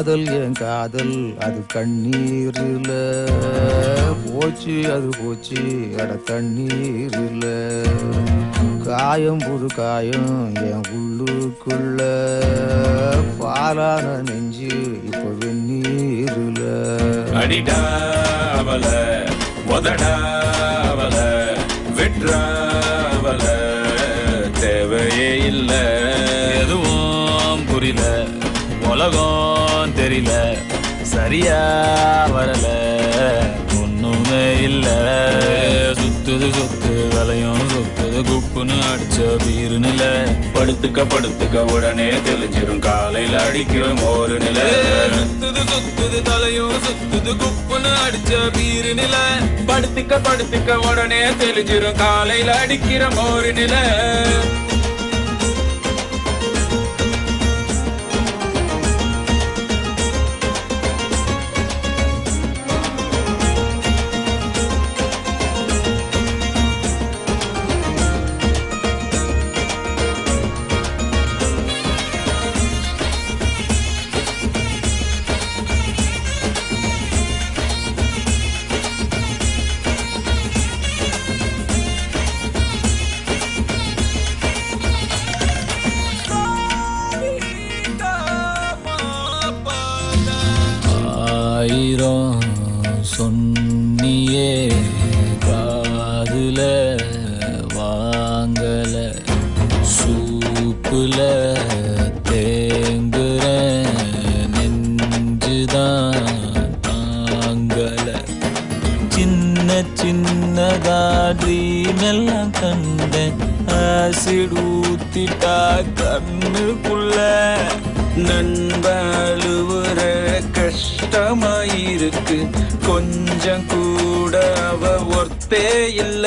காதல் என் காதல் அது கண்ணீரில் போச்சு, அது போச்சு அட தண்ணீரில். காயம் புது காயம் என் உள்ளுக்குள்ள, பாலான நெஞ்சு இப்ப வெந்நீரில். அடிடாவல உதடாவல விட்ராவல தேவையே இல்ல. எதுவும் புரியல, உலகம் தெரியல, சரியா வரல, ஒண்ணுமே இல்ல. சுத்துது சுத்து வலையும் சுத்துது குப்புன்னு அடிச்ச பீருநில. படுத்துக்க படுத்துக்க உடனே தெளிஞ்சிரும் காலையில அடிக்கிற மோரு நில. சுத்துது சுத்துது தலையும் சுத்துது குப்புன்னு அடிச்ச பீருநில. படுத்துக்க படுத்துக்க உடனே தெளிஞ்சிரும் காலையில அடிக்கிற மோரு நில. ஆயிரம் சொன்னியே காதுல வாங்கல, சூப்புல தேங்குற நெஞ்சுதான் தாங்கல. சின்ன சின்னதா ட்ரீம் எல்லாம் கண்டேன், ஆசிட் ஊத்திட்டா கண்ணுக்குள்ள. நண்பழுவுற கஷ்டமாயிருக்கு, கொஞ்சம் கூட அவ ஒர்த்தே இல்ல.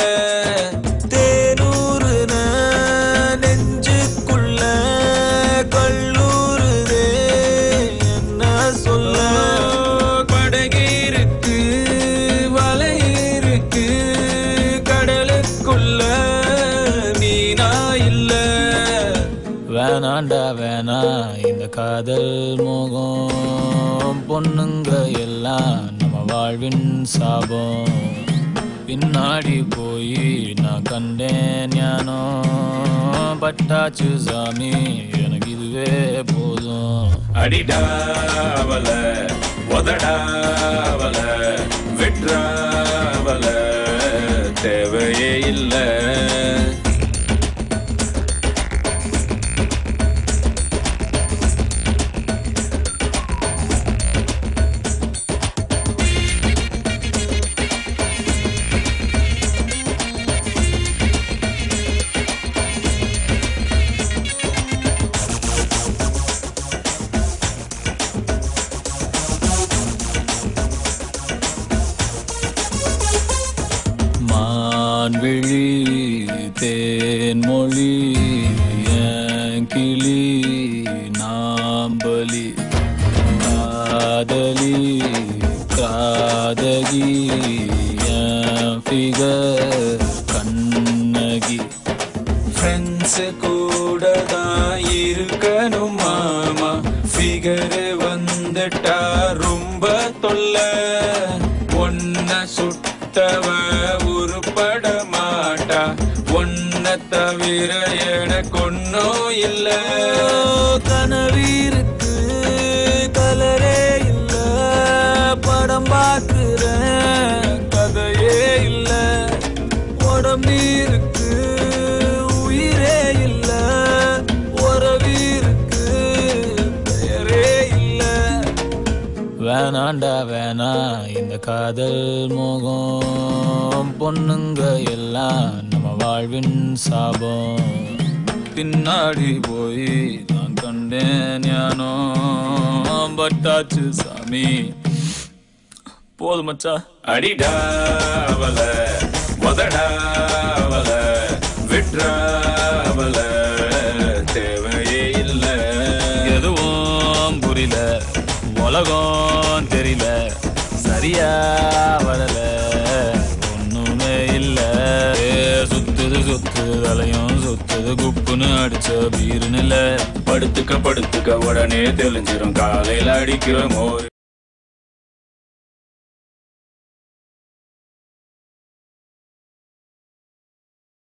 தேனூறுன நெஞ்சுக்குள்ள கல்லூருதே என்ன சொல்ல. படகிருக்கு வலை இருக்கு கடலுக்குள்ள மீனா இல்ல. வேணாண்டா வேணா இந்த காதல் மோகம், பொண்ணுங்க எல்லாம் நம்ம வாழ்வின் சாபம். பின்னாடி போய் நான் கண்டேன் ஞானம், பட்டாச்சு சாமி எனக்கு இதுவே போதும். அடிடாவல உதடாவல விட்ராவல தேவையே இல்ல. மான்விழி தேன்மொழி என் கிளி நாம்பலி, காதலி காதகி என் ஃபிகர் கண்ணகி. ஃப்ரெண்ட்ஸ் கூட தான் இருக்கணும் மாமா, ஃபிகர் வந்துட்டா ரொம்ப தொல்லை. ஒன்ன சுட்டவ உருப்பட மாட்டா, ஒன்ன தவிர எனக்கு ஒன்னும் இல்ல. கனவிருக்கு கலரே இல்ல, படம் பார்க்கிறேன் கதையே இல்ல. உடம்பிருக்கு உயிரே இல்ல, உறவிருக்கு பெயரே இல்ல. வேணாண்டா வேணா இந்த காதல் மோகம், பொண்ணுங்க எல்லாம் நம்ம வாழ்வின் சாபம். பின்னாடி போய் நான் கண்டேன் ஞானம், பட்டாச்சு சாமி போதும் மச்சா. அடிடாவல உதடாவல விட்ராவல தேவையே இல்ல. எதுவும் புரியல, உலகம் தெரியல, சரியா வரல, ஒண்ணுமே இல்ல. சுத்துது சுத்து அலையும் சுத்தது குப்புன்னு அடிச்ச பீருன்னு இல்ல. படுத்துக்க உடனே தெளிஞ்சிரும் காலையில அடிக்கிற மோர்